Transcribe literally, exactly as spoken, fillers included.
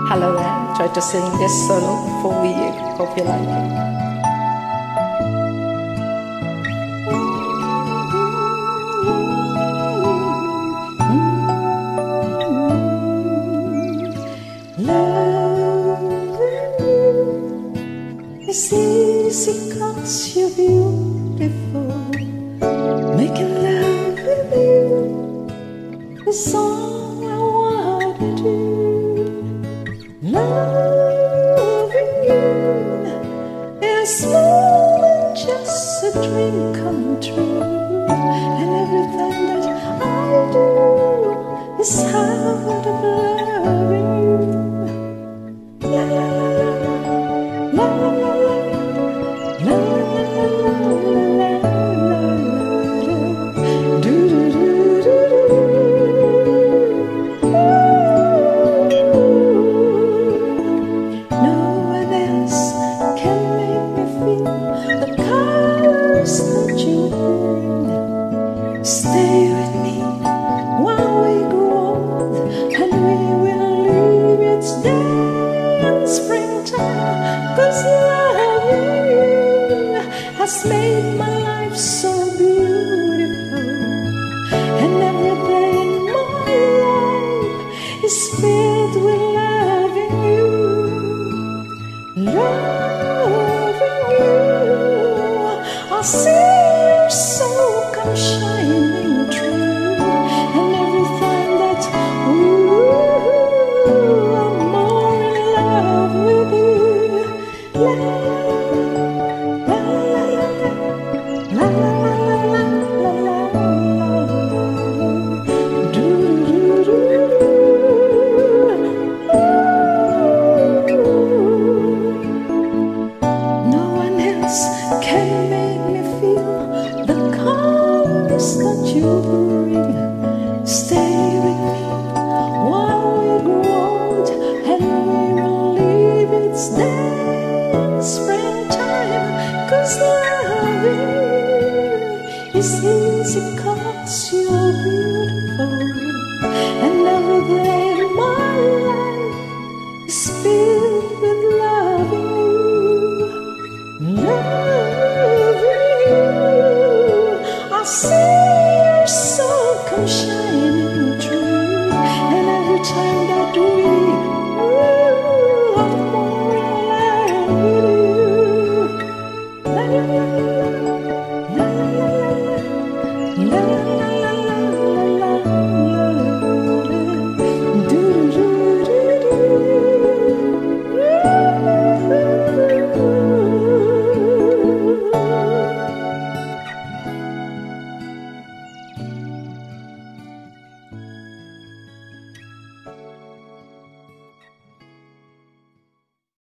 Hello there, try to sing this solo for you. Hope you like it. It's easy 'cause you're beautiful. Making love with you is all I wanna do. Loving you is more than just a dream come true. And everything that I do is how to love you. La la la la la la. Stay with me while we grow old, and we will leave each day in springtime. 'Cause loving you has made my life so beautiful, and every day in my life is filled with loving you. Loving you, I see your soul come shining through, and everything that, ooh, I'm more in love with you. La la la la la la la la do do do. No one else can make me feel the colors that you bring. Stay with me while we grow old, and we will leave its day in springtime. 'Cause loving you is easy.